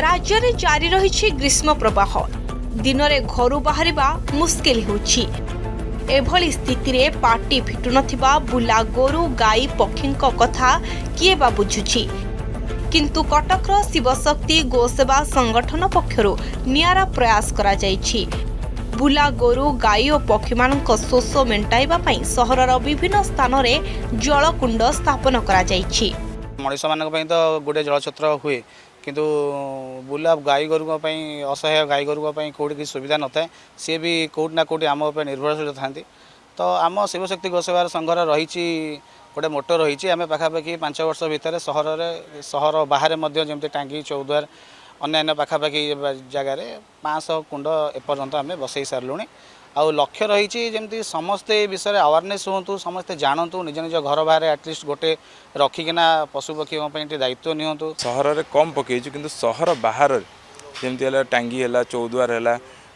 राज्य में जारी रही ग्रीष्म प्रवाह दिन में घर बाहर मुस्किल होउछि। एभली स्थिति रे पार्टी फिटु नथिबा बुला गोरु गाई पक्षी कथा किए बा बुझुछि। किंतु कटकर शिवशक्ति गोसेवा संगठन पक्षरु नियारा प्रयास करा जायछि। बुला गोरु गाई और पक्षी मानक शोष मेंटाइबा पई सहरर विभिन्न स्थान रे जलकुंड स्थापन करा जायछि। मनुष्य मानक तो गोटे जलछत्र हुए किंतु बुला गाई गोरु असहाय गाई गोरु कौटी किसी सुविधा न था सी भी कौटी ना कौटी आम निर्भरशील था। तो आम शिवशक्ति गोसेवा संघर रही गोटे मोटो रही आम पाखापाखि 5 वर्ष भितर सहर बाहर जमी टांगी चौद्वार अन्य पाखापाखि जगार 500 कुंड एपर्यंत आम बसई सारूँ। आ लक्ष्य रही जमी समस्ते विषय अवेयरनेस हूँ समस्ते जानतु निज निज घर बाहर एटलिस्ट गोटे रखिकिना पशुपक्षी दायित्व नियंतु। सहर में कम पकईचु किंतु सहर बाहर जमती है टांगी है चौद्वार है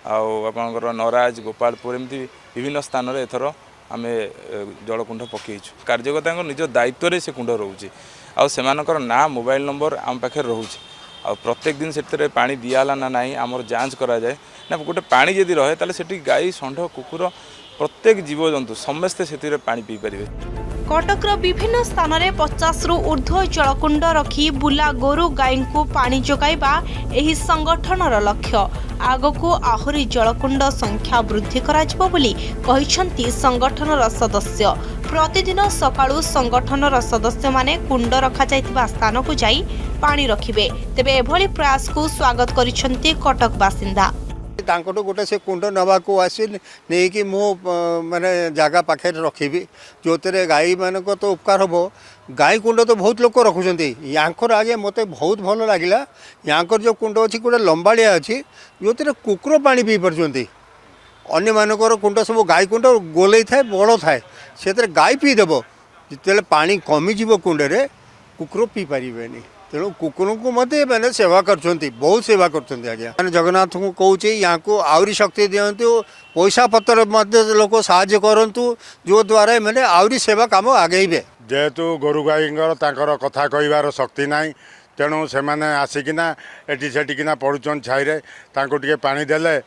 आपर नराज गोपालपुर एमती विभिन्न स्थान में एथर आम जलकुंड पकईचु। कार्यकर्ता निज दायित्व से कुंड रोचे आर ना मोबाइल नंबर आम पाखे रोचे आ प्रत्येक दिन से पानी दियाला ना नहीं आमर जांच करा जाए ना गोटे पानी जदि रहे ताले सेठी गाई षंढ कुकुर प्रत्येक जीवजंतु समस्ते से पानी पी पारे। कटकर विभिन्न स्थान में 50 रु ऊर्ध्व जलकुंड रखी बुला गोरु गाई को पानी जोगाइबा एही संगठनर लक्ष्य। आगको आहुरी जलकुंड संख्या वृद्धि कराजिबो बोली कहिसंती संगठनर सदस्य। प्रतिदिन सकाळु संगठनर सदस्य माने कुंड रखा जाइतिबा स्थान को जाई पानी रखिबे। तेबे एभली प्रयास को स्वागत करिसंती कटक बासिंदा। तांकोटो गोटे से कुंड नवा को आसी नहीं कि मो माने जगह पाखे रखी जो गाई मान को तो उपकार हम। गाई कुंड तो बहुत लोग रखुंट यांकर आगे मत बहुत भल लगे। यांकर जो कुंड अच्छी गोटे लंबाड़िया अच्छी जो कुकुर पा पी पार्टी अन्य मानकर कुंड सब गाई कुंड गोल थाए बड़ थाए से गाई पीदेव जिते पानी कमिज कुंड कुकुर पी पारे। तेणु कुकुर को मत मैंने सेवा कर बहुत सेवा कर जगन्नाथ को कौच यहाँ को आहरी शक्ति दिंतु पैसा पतर लोक साहाय्य करूँ जो द्वारा मैंने आहरी सेवा कम आगे जेहेतु गोरु गाई कथा कहबार शक्ति ना तेणु से मैंने आसिकिना एटी सेठिकिना पड़ुन छाई टे पानी देले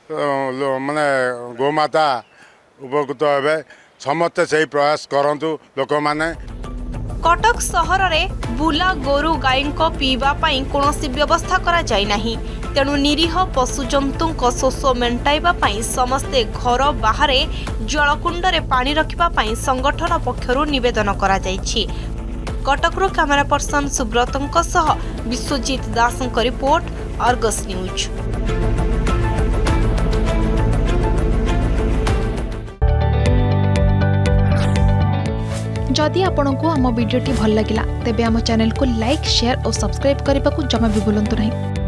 माने गोमाता उपकृत हे समस्ते से प्रयास करंतु लोक माने। कटक सहर में बुला गोरु गाई पीवा पाई कौनसी व्यवस्था करा जाय नाही। तेणु निरीह पशुजंतु शोष मेंटाइबा पाई समस्ते घर बाहर जलकुंड रे पानी रखिबा पाई संगठन पक्षरु निवेदन करा जायछि। कटकरू कैमरा पर्सन सुब्रतंक सह विश्वजीत दासंक रिपोर्ट अर्गस न्यूज। जदि आपंक आम भिडी भल लगा तेब आम चैनल को लाइक शेयर और सब्सक्राइब करने को जमा भी भूलु नहीं।